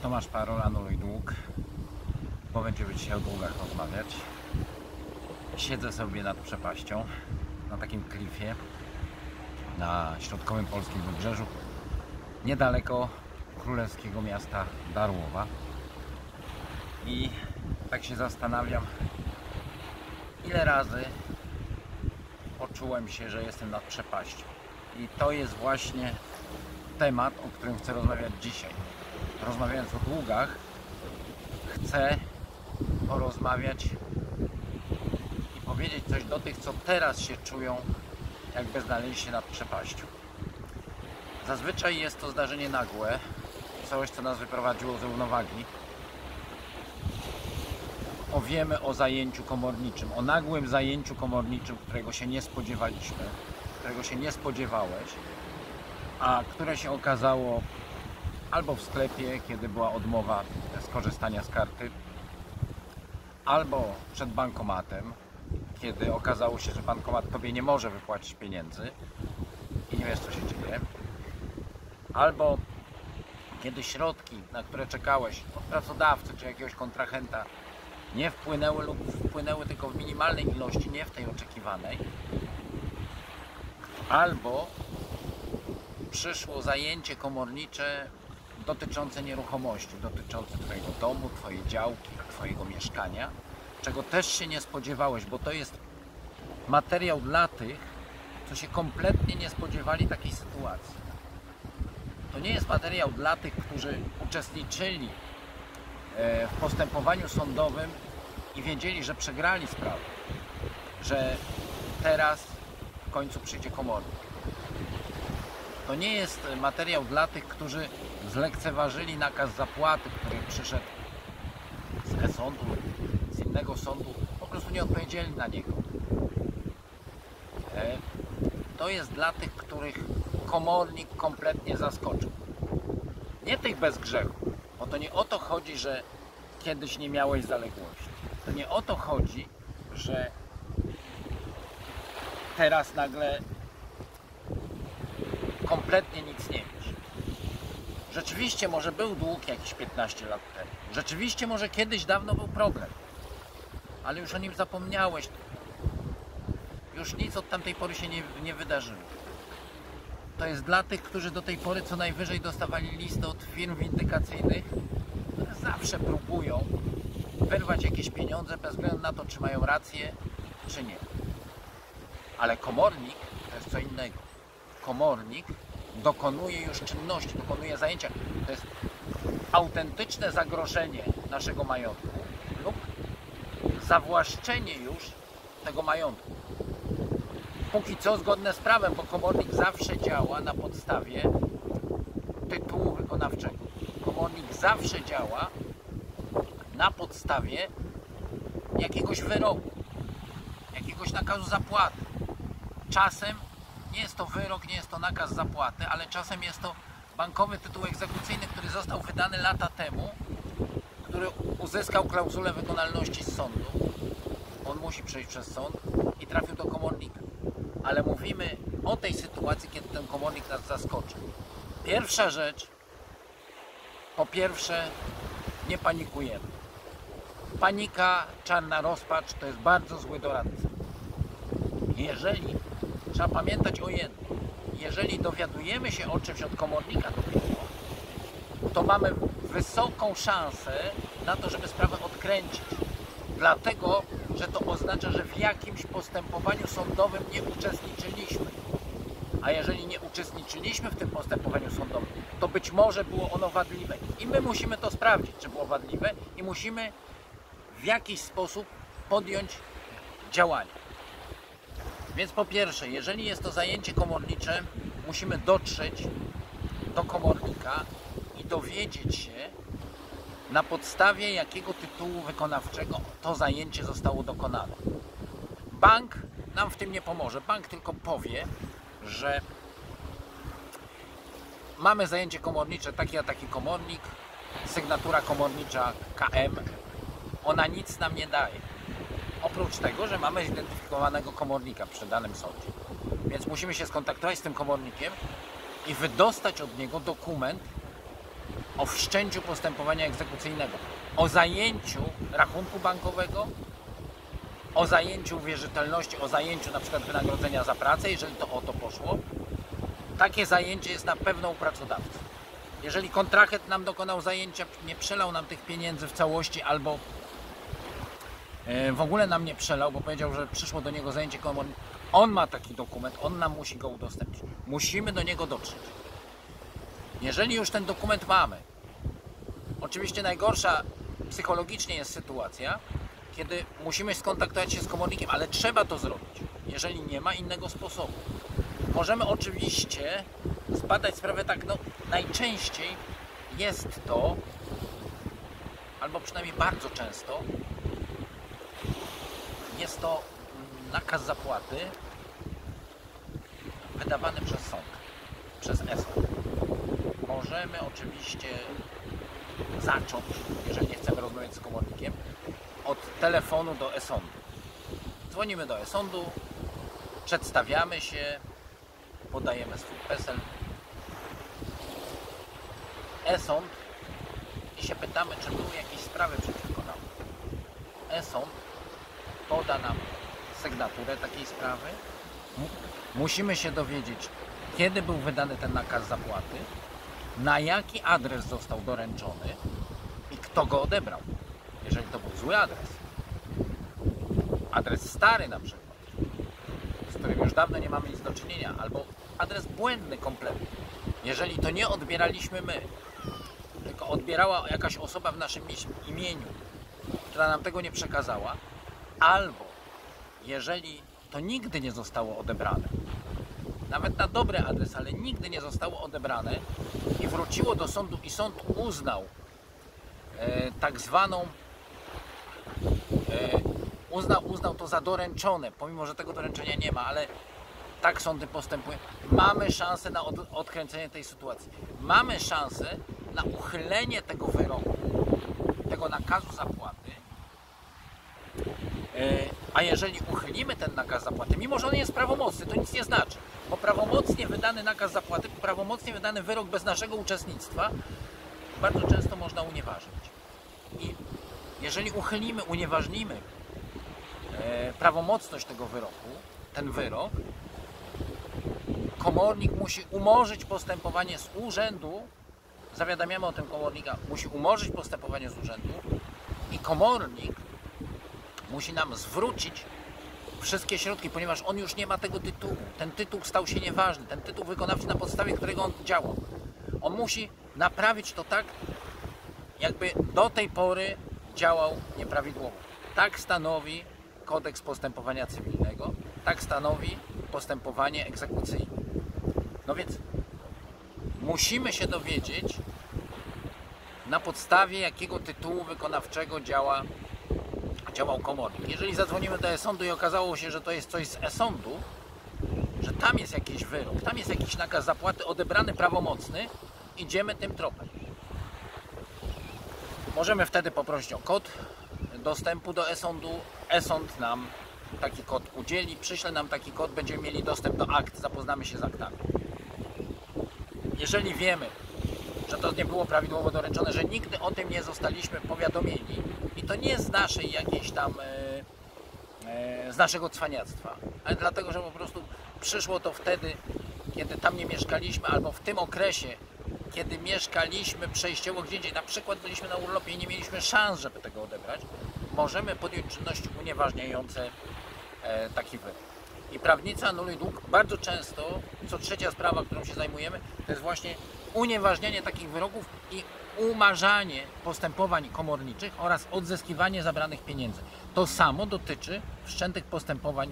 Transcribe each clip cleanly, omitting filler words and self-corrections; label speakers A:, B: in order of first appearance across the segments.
A: Tomasz Parol, Anuluj Dług, bo będziemy dzisiaj o długach rozmawiać. Siedzę sobie nad przepaścią, na takim klifie, na środkowym polskim wybrzeżu, niedaleko królewskiego miasta Darłowa. I tak się zastanawiam, ile razy poczułem się, że jestem nad przepaścią. I to jest właśnie temat, o którym chcę rozmawiać dzisiaj. Rozmawiając o długach, chcę porozmawiać i powiedzieć coś do tych, co teraz się czują, jakby znaleźli się nad przepaścią. Zazwyczaj jest to zdarzenie nagłe, coś, co nas wyprowadziło z równowagi. Wiemy o zajęciu komorniczym, o nagłym zajęciu komorniczym, którego się nie spodziewaliśmy, którego się nie spodziewałeś, a które się okazało albo w sklepie, kiedy była odmowa skorzystania z karty, albo przed bankomatem, kiedy okazało się, że bankomat tobie nie może wypłacić pieniędzy i nie wiesz, co się dzieje, albo kiedy środki, na które czekałeś od pracodawcy czy jakiegoś kontrahenta, nie wpłynęły lub wpłynęły tylko w minimalnej ilości, nie w tej oczekiwanej, albo przyszło zajęcie komornicze dotyczące nieruchomości, dotyczące twojego domu, twojej działki, twojego mieszkania, czego też się nie spodziewałeś, bo to jest materiał dla tych, co się kompletnie nie spodziewali takiej sytuacji. To nie jest materiał dla tych, którzy uczestniczyli w postępowaniu sądowym i wiedzieli, że przegrali sprawę, że teraz w końcu przyjdzie komornik. To nie jest materiał dla tych, którzy zlekceważyli nakaz zapłaty, który przyszedł z e-sądu, z innego sądu, po prostu nie odpowiedzieli na niego. To jest dla tych, których komornik kompletnie zaskoczył. Nie tych bez grzechu, bo to nie o to chodzi, że kiedyś nie miałeś zaległości. To nie o to chodzi, że teraz nagle kompletnie nic nie wiesz. Rzeczywiście może był dług jakieś 15 lat temu. Rzeczywiście może kiedyś dawno był problem. Ale już o nim zapomniałeś. Już nic od tamtej pory się nie wydarzyło. To jest dla tych, którzy do tej pory co najwyżej dostawali listy od firm windykacyjnych, które zawsze próbują wyrwać jakieś pieniądze bez względu na to, czy mają rację, czy nie. Ale komornik to jest co innego. Komornik dokonuje już czynności, dokonuje zajęcia. To jest autentyczne zagrożenie naszego majątku lub zawłaszczenie już tego majątku. Póki co zgodne z prawem, bo komornik zawsze działa na podstawie tytułu wykonawczego. Komornik zawsze działa na podstawie jakiegoś wyroku, jakiegoś nakazu zapłaty. Czasem nie jest to wyrok, nie jest to nakaz zapłaty, ale czasem jest to bankowy tytuł egzekucyjny, który został wydany lata temu, który uzyskał klauzulę wykonalności z sądu. On musi przejść przez sąd i trafił do komornika. Ale mówimy o tej sytuacji, kiedy ten komornik nas zaskoczy. Pierwsza rzecz, po pierwsze, nie panikujemy. Panika, czarna rozpacz to jest bardzo zły doradca. Trzeba pamiętać o jednym. Jeżeli dowiadujemy się o czymś od komornika dopiero, to mamy wysoką szansę na to, żeby sprawę odkręcić. Dlatego, że to oznacza, że w jakimś postępowaniu sądowym nie uczestniczyliśmy. A jeżeli nie uczestniczyliśmy w tym postępowaniu sądowym, to być może było ono wadliwe. I my musimy to sprawdzić, czy było wadliwe i musimy w jakiś sposób podjąć działanie. Więc po pierwsze, jeżeli jest to zajęcie komornicze, musimy dotrzeć do komornika i dowiedzieć się, na podstawie jakiego tytułu wykonawczego to zajęcie zostało dokonane. Bank nam w tym nie pomoże. Bank tylko powie, że mamy zajęcie komornicze, taki a taki komornik, sygnatura komornicza KM, ona nic nam nie daje. Oprócz tego, że mamy zidentyfikowanego komornika przy danym sądzie. Więc musimy się skontaktować z tym komornikiem i wydostać od niego dokument o wszczęciu postępowania egzekucyjnego, o zajęciu rachunku bankowego, o zajęciu wierzytelności, o zajęciu na przykład wynagrodzenia za pracę, jeżeli to o to poszło. Takie zajęcie jest na pewno u pracodawcy. Jeżeli kontrahent nam dokonał zajęcia, nie przelał nam tych pieniędzy w całości albo w ogóle nam nie przelał, bo powiedział, że przyszło do niego zajęcie komornicze, on ma taki dokument, on nam musi go udostępnić. Musimy do niego dotrzeć. Jeżeli już ten dokument mamy, oczywiście najgorsza psychologicznie jest sytuacja, kiedy musimy skontaktować się z komornikiem, ale trzeba to zrobić, jeżeli nie ma innego sposobu. Możemy oczywiście zbadać sprawę tak, no najczęściej jest to, albo przynajmniej bardzo często, jest to nakaz zapłaty wydawany przez sąd, przez e-sąd. Możemy oczywiście zacząć, jeżeli nie chcemy rozmawiać z komornikiem, od telefonu do e-sądu. Dzwonimy do e-sądu, przedstawiamy się, podajemy swój PESEL. E-sąd i się pytamy, czy były jakieś sprawy przeciwko nam. E-sąd poda nam sygnaturę takiej sprawy. Musimy się dowiedzieć, kiedy był wydany ten nakaz zapłaty, na jaki adres został doręczony i kto go odebrał. Jeżeli to był zły adres stary na przykład, z którym już dawno nie mamy nic do czynienia, albo adres błędny kompletnie. Jeżeli to nie odbieraliśmy my, tylko odbierała jakaś osoba w naszym imieniu, która nam tego nie przekazała, albo jeżeli to nigdy nie zostało odebrane, nawet na dobry adres, ale nigdy nie zostało odebrane i wróciło do sądu i sąd uznał tak zwaną uznał to za doręczone, pomimo że tego doręczenia nie ma, ale tak sądy postępują. Mamy szansę na odkręcenie tej sytuacji. Mamy szansę na uchylenie tego wyroku, tego nakazu zapłaty. A jeżeli uchylimy ten nakaz zapłaty, mimo że on jest prawomocny, to nic nie znaczy, bo prawomocnie wydany nakaz zapłaty, prawomocnie wydany wyrok bez naszego uczestnictwa bardzo często można unieważnić. I jeżeli uchylimy, unieważnimy prawomocność tego wyroku, ten wyrok, komornik musi umorzyć postępowanie z urzędu, zawiadamiamy o tym komornika, musi umorzyć postępowanie z urzędu i komornik musi nam zwrócić wszystkie środki, ponieważ on już nie ma tego tytułu. Ten tytuł stał się nieważny, ten tytuł wykonawczy, na podstawie którego on działał. On musi naprawić to tak, jakby do tej pory działał nieprawidłowo. Tak stanowi Kodeks Postępowania Cywilnego, tak stanowi postępowanie egzekucyjne. No więc musimy się dowiedzieć, na podstawie jakiego tytułu wykonawczego działał komornik. Jeżeli zadzwonimy do e-sądu i okazało się, że to jest coś z e-sądu, że tam jest jakiś wyrok, tam jest jakiś nakaz zapłaty odebrany prawomocny, idziemy tym tropem. Możemy wtedy poprosić o kod dostępu do e-sądu. E-sąd nam taki kod udzieli, przyśle nam taki kod, będziemy mieli dostęp do akt, zapoznamy się z aktami. Jeżeli wiemy, że to nie było prawidłowo doręczone, że nigdy o tym nie zostaliśmy powiadomieni i to nie z naszej jakiejś tam, z naszego cwaniactwa, ale dlatego, że po prostu przyszło to wtedy, kiedy tam nie mieszkaliśmy, albo w tym okresie, kiedy mieszkaliśmy przejściowo gdzie indziej, na przykład byliśmy na urlopie i nie mieliśmy szans, żeby tego odebrać, możemy podjąć czynności unieważniające taki wyrok. I prawnicy anuluj dług bardzo często, co trzecia sprawa, którą się zajmujemy, to jest właśnie unieważnianie takich wyroków i umarzanie postępowań komorniczych oraz odzyskiwanie zabranych pieniędzy. To samo dotyczy wszczętych postępowań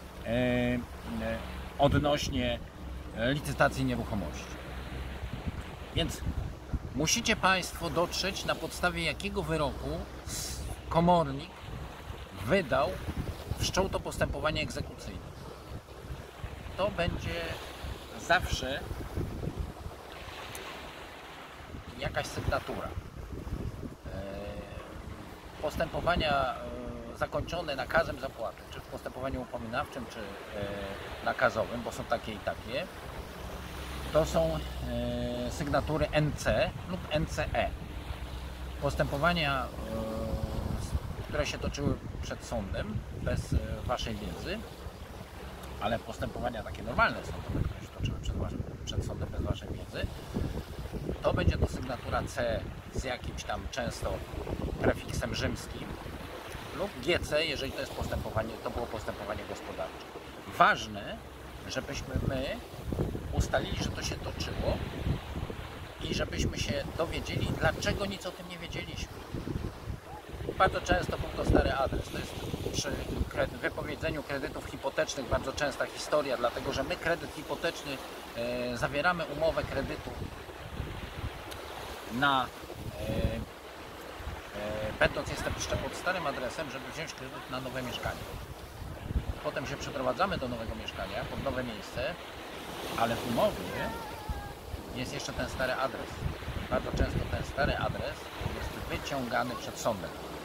A: odnośnie licytacji nieruchomości. Więc musicie Państwo dotrzeć, na podstawie jakiego wyroku komornik wszczął to postępowanie egzekucyjne. To będzie zawsze jakaś sygnatura. Postępowania zakończone nakazem zapłaty, czy w postępowaniu upominawczym, czy nakazowym, bo są takie i takie, to są sygnatury NC lub NCE. Postępowania, które się toczyły przed sądem bez Waszej wiedzy, ale postępowania takie normalne sądowe, które się toczyły przed sądem bez Waszej wiedzy, to będzie to sygnatura C z jakimś tam często prefiksem rzymskim lub GC, jeżeli to jest postępowanie, to było postępowanie gospodarcze. Ważne, żebyśmy my ustalili, że to się toczyło i żebyśmy się dowiedzieli, dlaczego nic o tym nie wiedzieliśmy. Bardzo często był to stary adres. To jest przy wypowiedzeniu kredytów hipotecznych bardzo częsta historia, dlatego że my kredyt hipoteczny zawieramy umowę kredytu na będąc jeszcze pod starym adresem, żeby wziąć kredyt na nowe mieszkanie. Potem się przeprowadzamy do nowego mieszkania, pod nowe miejsce, ale w umowie jest jeszcze ten stary adres. Bardzo często ten stary adres jest wyciągany przed sądem.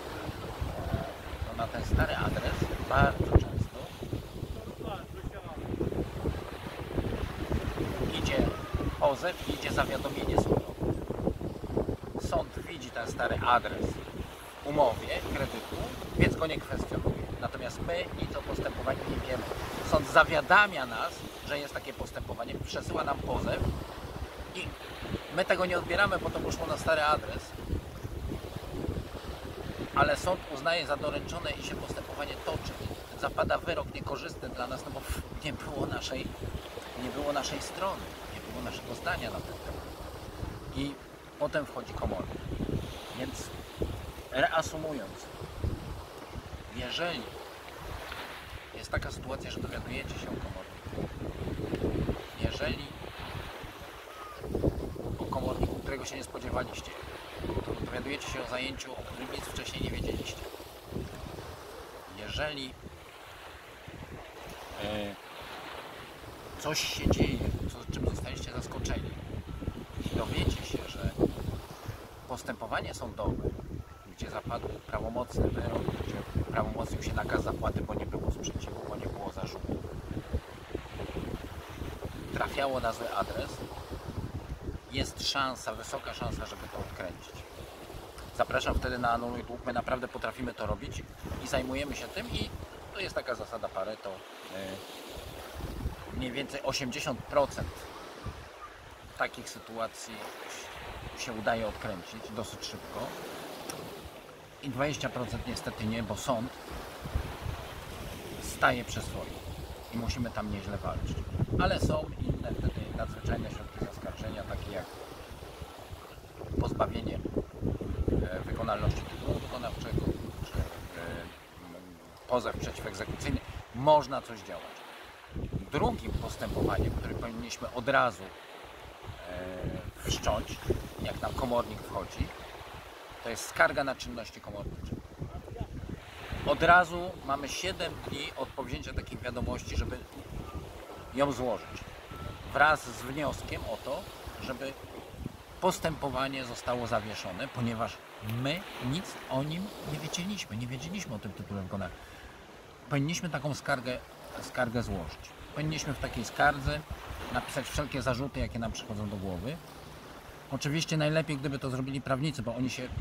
A: To na ten stary adres bardzo często idzie pozew, idzie zawiadomienie sądowe. Sąd widzi ten stary adres w umowie kredytu, więc go nie kwestionuje. Natomiast my nic o postępowaniu nie wiemy. Sąd zawiadamia nas, że jest takie postępowanie, przesyła nam pozew i my tego nie odbieramy, bo to poszło na stary adres. Ale sąd uznaje za doręczone i się postępowanie toczy. Zapada wyrok niekorzystny dla nas, no bo nie było naszej strony, nie było naszego zdania na ten temat. I potem wchodzi komornik. Więc reasumując, jeżeli jest taka sytuacja, że dowiadujecie się o komorniku, jeżeli o komorniku, którego się nie spodziewaliście, to dowiadujecie się o zajęciu, o którym nic wcześniej nie wiedzieliście. Jeżeli coś się dzieje, czym zostaliście zaskoczeni i dowiecie się, że postępowanie sądowe, gdzie zapadł prawomocny wyrok, gdzie prawomocnił się nakaz zapłaty, bo nie było sprzeciwu, bo nie było zarzutu, trafiało na zły adres, jest szansa, wysoka szansa, żeby to odkręcić. Zapraszam wtedy na Anuluj Dług. My naprawdę potrafimy to robić i zajmujemy się tym i to jest taka zasada Pareto. Mniej więcej 80% takich sytuacji się udaje odkręcić dosyć szybko i 20% niestety nie, bo sąd staje przy swoim i musimy tam nieźle walczyć. Ale są inne wtedy nadzwyczajne środki zaskarżenia, takie jak pozbawienie wykonalności tytułu wykonawczego czy pozew przeciwegzekucyjny. Można coś działać. Drugim postępowaniem, które powinniśmy od razu wszcząć, jak nam komornik wchodzi, to jest skarga na czynności komornicze. Od razu mamy 7 dni od powzięcia takiej wiadomości, żeby ją złożyć. Wraz z wnioskiem o to, żeby postępowanie zostało zawieszone, ponieważ my nic o nim nie wiedzieliśmy o tym tytule wykonawczym. Powinniśmy taką skargę złożyć. Powinniśmy w takiej skardze napisać wszelkie zarzuty, jakie nam przychodzą do głowy. Oczywiście najlepiej, gdyby to zrobili prawnicy, bo oni się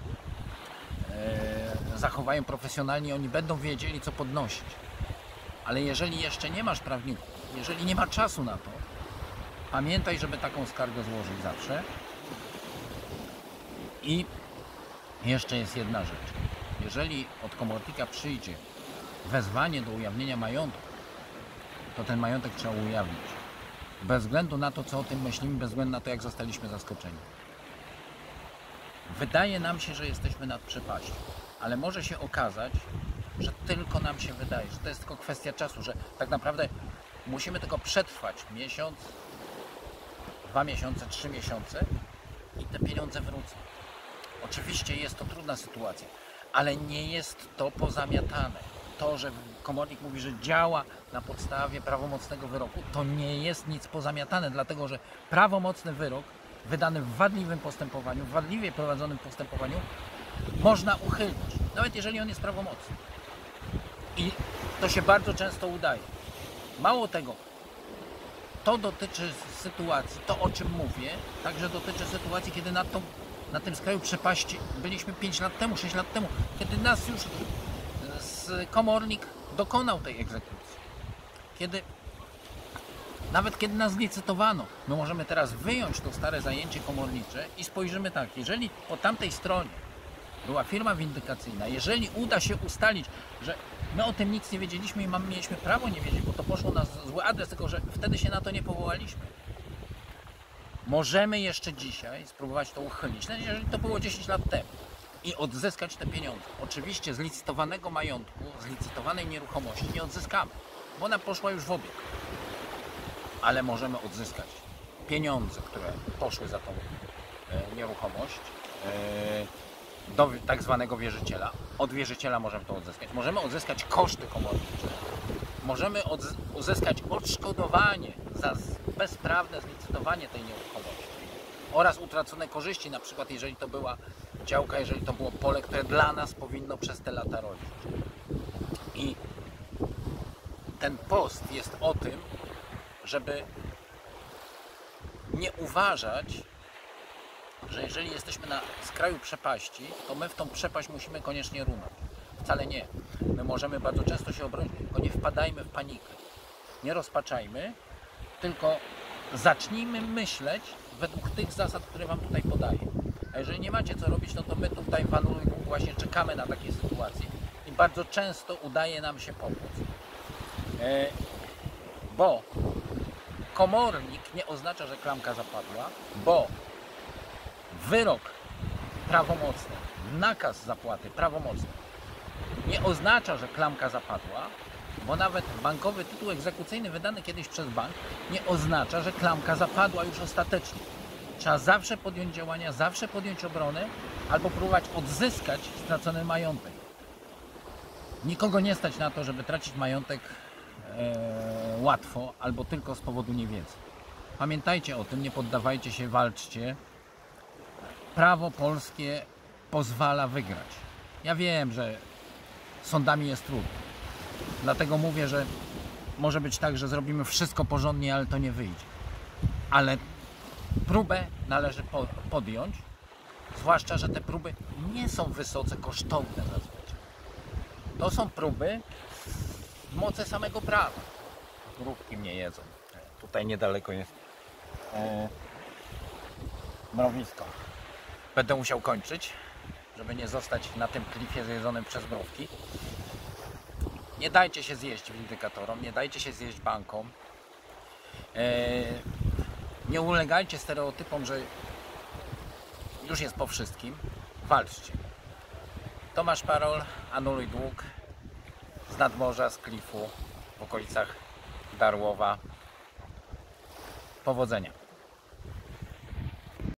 A: zachowają profesjonalnie, oni będą wiedzieli, co podnosić. Ale jeżeli jeszcze nie masz prawników, jeżeli nie ma czasu na to, pamiętaj, żeby taką skargę złożyć zawsze. I jeszcze jest jedna rzecz. Jeżeli od komornika przyjdzie wezwanie do ujawnienia majątku, to ten majątek trzeba ujawnić. Bez względu na to, co o tym myślimy, bez względu na to, jak zostaliśmy zaskoczeni. Wydaje nam się, że jesteśmy nad przepaścią, ale może się okazać, że tylko nam się wydaje, że to jest tylko kwestia czasu, że tak naprawdę musimy tylko przetrwać miesiąc, 2 miesiące, 3 miesiące i te pieniądze wrócą. Oczywiście jest to trudna sytuacja, ale nie jest to pozamiatane. To, że komornik mówi, że działa na podstawie prawomocnego wyroku, to nie jest nic pozamiatane, dlatego że prawomocny wyrok wydany w wadliwym postępowaniu, w wadliwie prowadzonym postępowaniu można uchylić, nawet jeżeli on jest prawomocny. I to się bardzo często udaje. Mało tego, to dotyczy sytuacji, to o czym mówię, także dotyczy sytuacji, kiedy na tym skraju przepaści byliśmy 5 lat temu, 6 lat temu, kiedy nas już komornik dokonał tej egzekucji. Nawet kiedy nas licytowano, my możemy teraz wyjąć to stare zajęcie komornicze i spojrzymy tak, jeżeli po tamtej stronie była firma windykacyjna, jeżeli uda się ustalić, że my o tym nic nie wiedzieliśmy i mieliśmy prawo nie wiedzieć, bo to poszło na zły adres, tylko że wtedy się na to nie powołaliśmy. Możemy jeszcze dzisiaj spróbować to uchylić, nawet jeżeli to było 10 lat temu, i odzyskać te pieniądze. Oczywiście z licytowanego majątku, z licytowanej nieruchomości nie odzyskamy, bo ona poszła już w obieg. Ale możemy odzyskać pieniądze, które poszły za tą nieruchomość do tak zwanego wierzyciela. Od wierzyciela możemy to odzyskać. Możemy odzyskać koszty komornicze. Możemy uzyskać odszkodowanie za bezprawne zlicytowanie tej nieruchomości oraz utracone korzyści, na przykład jeżeli to była działka, jeżeli to było pole, które dla nas powinno przez te lata rodzić. I ten post jest o tym, żeby nie uważać, że jeżeli jesteśmy na skraju przepaści, to my w tą przepaść musimy koniecznie runąć. Wcale nie. My możemy bardzo często się obronić, tylko nie wpadajmy w panikę. Nie rozpaczajmy, tylko zacznijmy myśleć według tych zasad, które Wam tutaj podaję. A jeżeli nie macie co robić, no to my tutaj w Anuluj Dług właśnie czekamy na takie sytuacje i bardzo często udaje nam się pomóc. Bo komornik nie oznacza, że klamka zapadła, bo wyrok prawomocny, nakaz zapłaty prawomocny nie oznacza, że klamka zapadła, bo nawet bankowy tytuł egzekucyjny wydany kiedyś przez bank nie oznacza, że klamka zapadła już ostatecznie. Trzeba zawsze podjąć działania, zawsze podjąć obronę albo próbować odzyskać stracony majątek. Nikogo nie stać na to, żeby tracić majątek łatwo albo tylko z powodu niewiedzy. Pamiętajcie o tym, nie poddawajcie się, walczcie. Prawo polskie pozwala wygrać. Ja wiem, że sądami jest trudno. Dlatego mówię, że może być tak, że zrobimy wszystko porządnie, ale to nie wyjdzie. Ale próbę należy podjąć, zwłaszcza, że te próby nie są wysoce kosztowne zazwyczaj. To są próby w mocy samego prawa. Mrówki mnie jedzą. Tutaj niedaleko jest mrowisko. Będę musiał kończyć, żeby nie zostać na tym klifie zjedzonym przez mrówki. Nie dajcie się zjeść windykatorom, nie dajcie się zjeść bankom. Nie ulegajcie stereotypom, że już jest po wszystkim. Walczcie. Tomasz Parol, Anuluj Dług, z nadmorza, z klifu, w okolicach Darłowa. Powodzenia.